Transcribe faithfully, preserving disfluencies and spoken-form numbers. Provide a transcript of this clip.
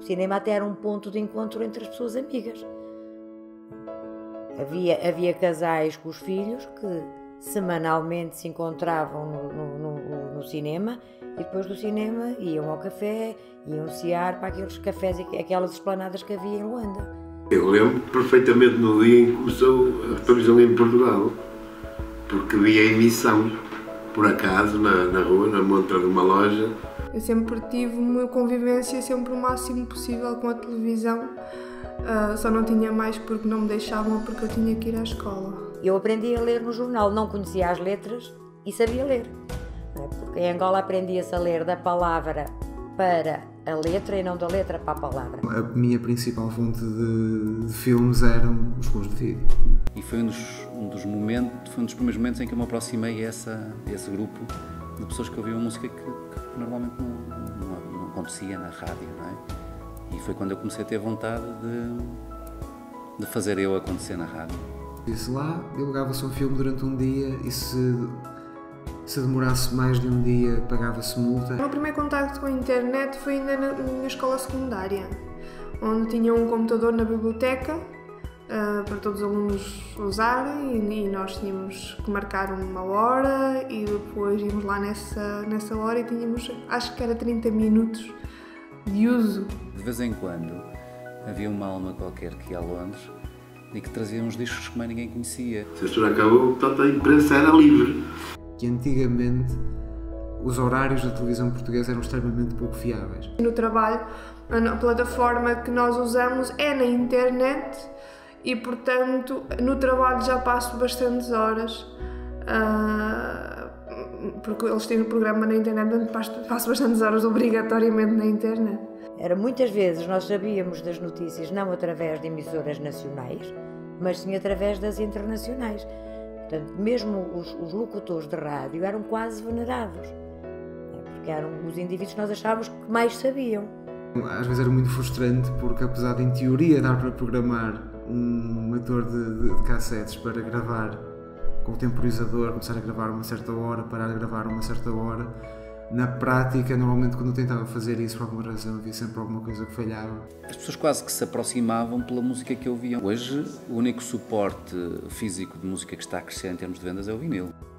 cinema até era um ponto de encontro entre as pessoas amigas. Havia, havia casais com os filhos que semanalmente se encontravam no, no, no, no cinema e depois do cinema iam ao café, iam cear para aqueles cafés, aquelas esplanadas que havia em Luanda. Eu lembro perfeitamente no dia em que começou a televisão em Portugal, porque vi a emissão, por acaso, na, na rua, na montra de uma loja. Eu sempre tive uma convivência sempre o máximo possível com a televisão, uh, só não tinha mais porque não me deixavam ou porque eu tinha que ir à escola. Eu aprendi a ler no jornal, não conhecia as letras e sabia ler. Porque em Angola aprendia-se a ler da palavra para a letra e não da letra para a palavra. A minha principal fonte de, de filmes eram os bons de vídeo. E foi um dos, um dos momentos, foi um dos primeiros momentos em que eu me aproximei a, essa, a esse grupo de pessoas que ouviam música que, que normalmente não, não, não acontecia na rádio, não é? E foi quando eu comecei a ter vontade de, de fazer eu acontecer na rádio. Disse lá, alugava-se um filme durante um dia e se, se demorasse mais de um dia pagava-se multa. O meu primeiro contacto com a internet foi ainda na minha escola secundária, onde tinha um computador na biblioteca uh, para todos os alunos usarem e, e nós tínhamos que marcar uma hora e depois íamos lá nessa, nessa hora e tínhamos, acho que era trinta minutos de uso. De vez em quando havia uma alma qualquer que ia a Londres e que trazia uns discos que mais ninguém conhecia. A censura acabou, portanto a imprensa era livre. Que antigamente os horários da televisão portuguesa eram extremamente pouco fiáveis. No trabalho, a plataforma que nós usamos é na internet e, portanto, no trabalho já passo bastantes horas, uh, porque eles têm o programa na internet, portanto passo bastantes horas obrigatoriamente na internet. Era muitas vezes nós sabíamos das notícias não através de emissoras nacionais, mas sim através das internacionais. Portanto, mesmo os, os locutores de rádio eram quase venerados, porque eram os indivíduos que nós achávamos que mais sabiam. Às vezes era muito frustrante porque, apesar de em teoria dar para programar um leitor de, de, de cassetes para gravar com o temporizador, começar a gravar a uma certa hora, parar de gravar a uma certa hora, na prática, normalmente quando eu tentava fazer isso por alguma razão havia sempre alguma coisa que falhava. As pessoas quase que se aproximavam pela música que ouviam. Hoje, o único suporte físico de música que está a crescer em termos de vendas é o vinil.